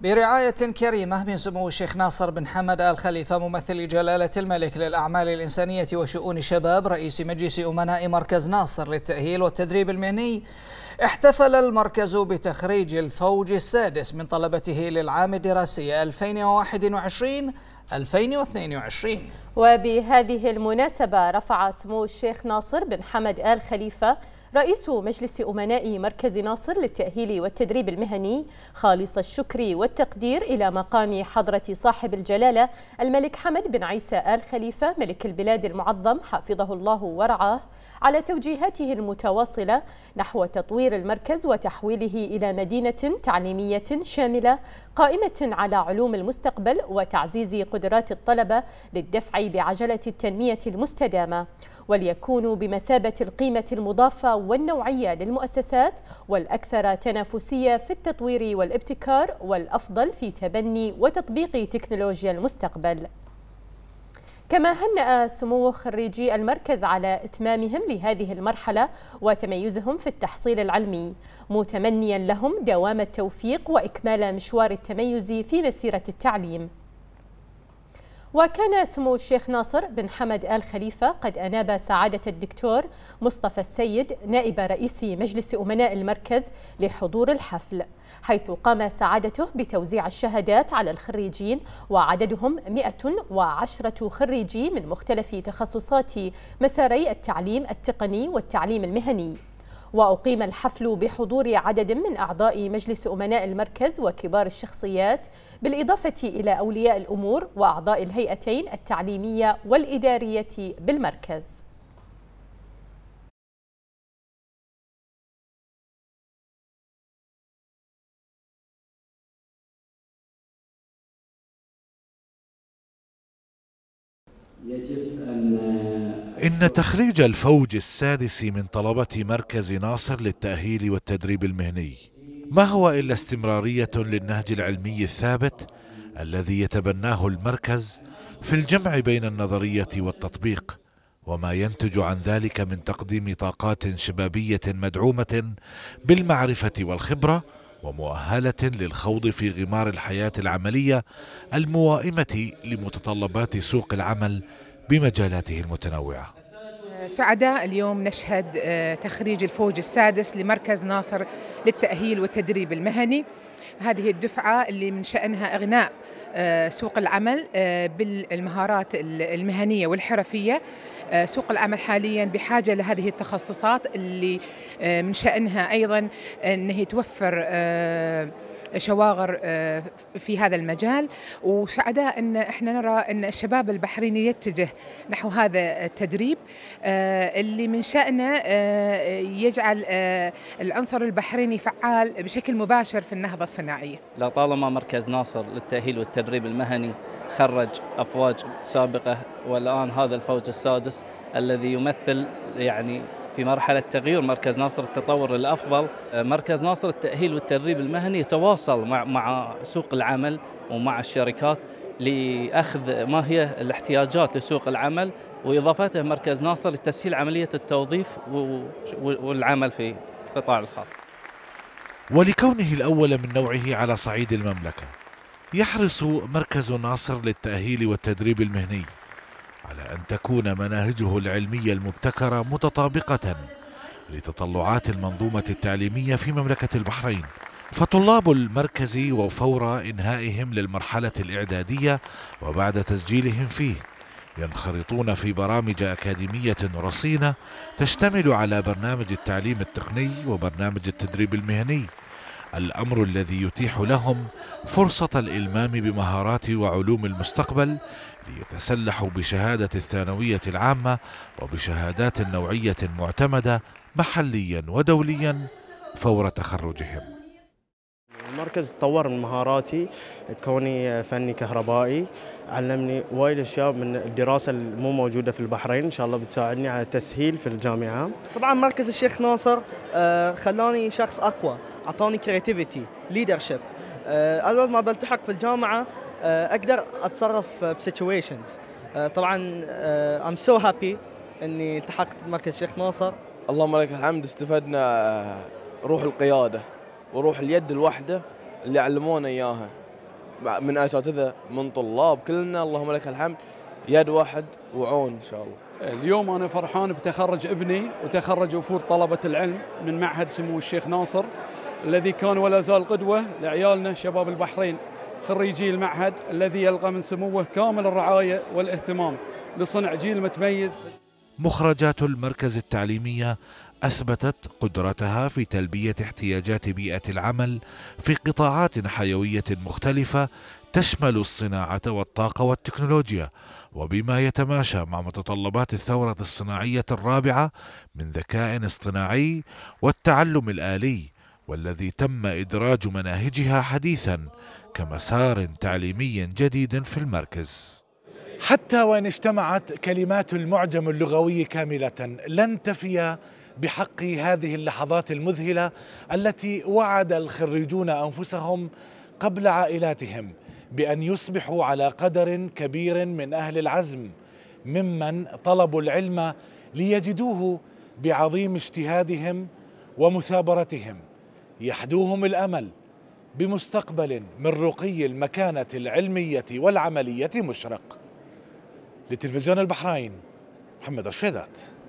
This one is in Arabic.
برعاية كريمة من سمو الشيخ ناصر بن حمد آل خليفة ممثل جلالة الملك للأعمال الإنسانية وشؤون الشباب رئيس مجلس أمناء مركز ناصر للتأهيل والتدريب المهني، احتفل المركز بتخريج الفوج السادس من طلبته للعام الدراسي 2021-2022. وبهذه المناسبة رفع سمو الشيخ ناصر بن حمد آل خليفة رئيس مجلس أمناء مركز ناصر للتأهيل والتدريب المهني خالص الشكر والتقدير إلى مقام حضرة صاحب الجلالة الملك حمد بن عيسى آل خليفة ملك البلاد المعظم حفظه الله ورعاه على توجيهاته المتواصلة نحو تطوير المركز وتحويله إلى مدينة تعليمية شاملة قائمة على علوم المستقبل وتعزيز قدرات الطلبة للدفع بعجلة التنمية المستدامة، وليكونوا بمثابة القيمة المضافة والنوعية للمؤسسات والأكثر تنافسية في التطوير والابتكار والأفضل في تبني وتطبيق تكنولوجيا المستقبل. كما هنأ سمو خريجي المركز على إتمامهم لهذه المرحلة وتميزهم في التحصيل العلمي، متمنيا لهم دوام التوفيق وإكمال مشوار التميز في مسيرة التعليم. وكان سمو الشيخ ناصر بن حمد آل خليفة قد أناب سعادة الدكتور مصطفى السيد نائب رئيس مجلس أمناء المركز لحضور الحفل، حيث قام سعادته بتوزيع الشهادات على الخريجين وعددهم 110 خريجي من مختلف تخصصات مساري التعليم التقني والتعليم المهني. وأقيم الحفل بحضور عدد من أعضاء مجلس أمناء المركز وكبار الشخصيات، بالإضافة إلى أولياء الأمور وأعضاء الهيئتين التعليمية والإدارية بالمركز. إن تخريج الفوج السادس من طلبة مركز ناصر للتأهيل والتدريب المهني ما هو إلا استمرارية للنهج العلمي الثابت الذي يتبناه المركز في الجمع بين النظرية والتطبيق، وما ينتج عن ذلك من تقديم طاقات شبابية مدعومة بالمعرفة والخبرة ومؤهلة للخوض في غمار الحياة العملية الموائمة لمتطلبات سوق العمل بمجالاته المتنوعة. سعداء اليوم نشهد تخريج الفوج السادس لمركز ناصر للتأهيل والتدريب المهني. هذه الدفعة اللي من شأنها إغناء سوق العمل بالمهارات المهنية والحرفية. سوق العمل حاليا بحاجة لهذه التخصصات اللي من شأنها أيضا أنه توفر شواغر في هذا المجال، وسعداء أن احنا نرى أن الشباب البحريني يتجه نحو هذا التدريب اللي من شأنه يجعل العنصر البحريني فعال بشكل مباشر في النهضة الصناعية. لطالما مركز ناصر للتأهيل والتدريب المهني خرج أفواج سابقة، والآن هذا الفوج السادس الذي يمثل يعني في مرحلة تغيير مركز ناصر التطور للأفضل. مركز ناصر التأهيل والتدريب المهني يتواصل مع سوق العمل ومع الشركات لأخذ ما هي الاحتياجات لسوق العمل، وإضافته مركز ناصر لتسهيل عملية التوظيف والعمل في القطاع الخاص. ولكونه الأول من نوعه على صعيد المملكة، يحرص مركز ناصر للتأهيل والتدريب المهني على أن تكون مناهجه العلمية المبتكرة متطابقة لتطلعات المنظومة التعليمية في مملكة البحرين. فطلاب المركز وفور إنهائهم للمرحلة الإعدادية وبعد تسجيلهم فيه ينخرطون في برامج أكاديمية رصينة تشتمل على برنامج التعليم التقني وبرنامج التدريب المهني، الأمر الذي يتيح لهم فرصة الإلمام بمهارات وعلوم المستقبل ليتسلحوا بشهادة الثانوية العامة وبشهادات نوعية معتمدة محليا ودوليا فور تخرجهم. المركز طور من مهاراتي كوني فني كهربائي، علمني وايد اشياء من الدراسه المو موجوده في البحرين، ان شاء الله بتساعدني على التسهيل في الجامعه. طبعا مركز الشيخ ناصر خلاني شخص اقوى، اعطاني كرياتيفيتي، ليدرشيب. اول ما بلتحق في الجامعه اقدر اتصرف بسيتويشنز. طبعا I'm so happy اني التحقت بمركز الشيخ ناصر. اللهم لك الحمد، استفدنا روح القياده وروح اليد الواحده اللي علمونا اياها. من اساتذه من طلاب كلنا اللهم لك الحمد، يد واحد وعون ان شاء الله. اليوم انا فرحان بتخرج ابني وتخرج وفود طلبه العلم من معهد سمو الشيخ ناصر الذي كان ولا زال قدوه لعيالنا شباب البحرين خريجي المعهد الذي يلقى من سموه كامل الرعايه والاهتمام لصنع جيل متميز. مخرجات المركز التعليمية أثبتت قدرتها في تلبية احتياجات بيئة العمل في قطاعات حيوية مختلفة تشمل الصناعة والطاقة والتكنولوجيا، وبما يتماشى مع متطلبات الثورة الصناعية الرابعة من ذكاء اصطناعي والتعلم الآلي، والذي تم إدراج مناهجها حديثا كمسار تعليمي جديد في المركز. حتى وإن اجتمعت كلمات المعجم اللغوي كاملة لن تفي بحق هذه اللحظات المذهلة التي وعد الخريجون أنفسهم قبل عائلاتهم بأن يصبحوا على قدر كبير من أهل العزم ممن طلبوا العلم ليجدوه بعظيم اجتهادهم ومثابرتهم يحدوهم الأمل بمستقبل من رقي المكانة العلمية والعملية مشرق. لتلفزيون البحرين، محمد الشيدات.